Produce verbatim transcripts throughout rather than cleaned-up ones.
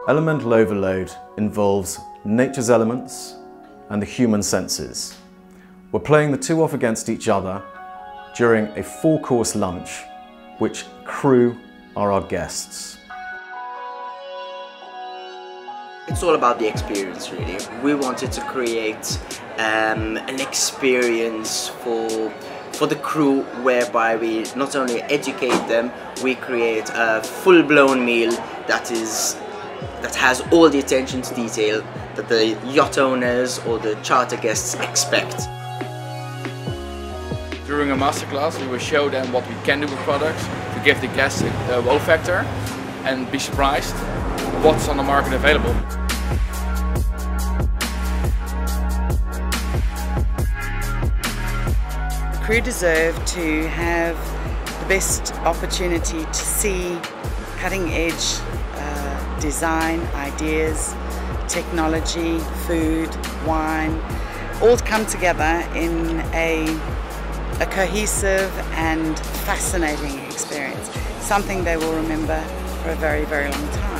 Elemental overload involves nature's elements and the human senses. We're playing the two off against each other during a four-course lunch, which crew are our guests. It's all about the experience, really. We wanted to create um, an experience for for the crew whereby we not only educate them, we create a full-blown meal that is that has all the attention to detail that the yacht owners or the charter guests expect. During a masterclass, we will show them what we can do with products to give the guests a wow factor and be surprised what's on the market available. The crew deserve to have the best opportunity to see cutting-edge uh, design, ideas, technology, food, wine, all come together in a, a cohesive and fascinating experience, something they will remember for a very, very long time.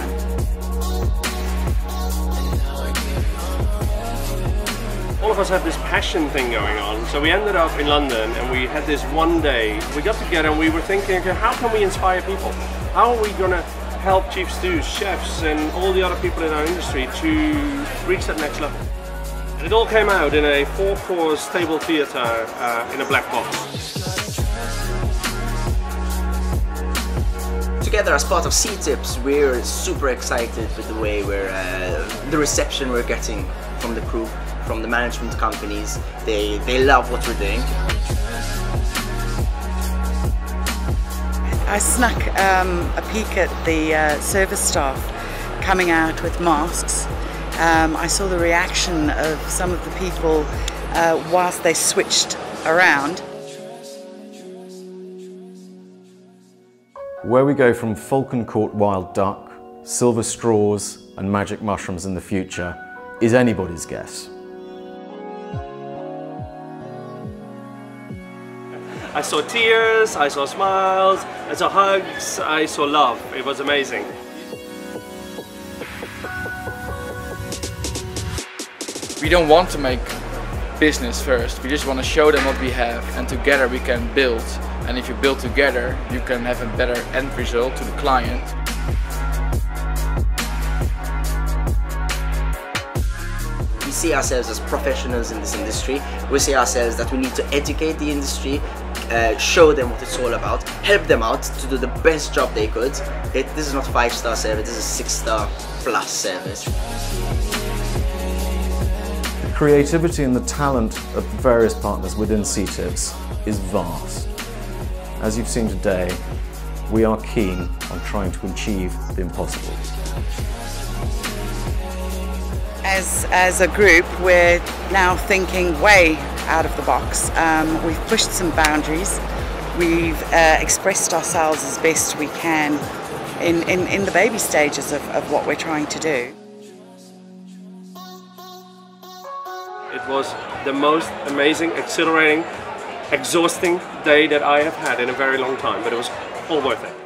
All of us have this passion thing going on, so we ended up in London and we had this one day. We got together and we were thinking, okay, how can we inspire people? How are we going to help chief stews, chefs and all the other people in our industry to reach that next level? And it all came out in a four-course table theatre uh, in a black box. Together as part of S E A T I P S, we're super excited with the way we're, uh, the reception we're getting from the crew, from the management companies. They, they love what we're doing. I snuck um, a peek at the uh, service staff coming out with masks. Um, I saw the reaction of some of the people uh, whilst they switched around. Where we go from Falcon Court wild duck, silver straws and magic mushrooms in the future is anybody's guess. I saw tears, I saw smiles, I saw hugs, I saw love. It was amazing. We don't want to make business first, we just want to show them what we have, and together we can build. And if you build together, you can have a better end result to the client. We see ourselves as professionals in this industry. We see ourselves that we need to educate the industry, uh, show them what it's all about, help them out to do the best job they could. It, this is not five-star service, this is six-star plus service. The creativity and the talent of the various partners within S E A T I P S is vast. As you've seen today, we are keen on trying to achieve the impossible. As, as a group, we're now thinking way out of the box. Um, we've pushed some boundaries. We've uh, expressed ourselves as best we can in, in, in the baby stages of, of what we're trying to do. It was the most amazing, exhilarating, exhausting day that I have had in a very long time, but it was all worth it.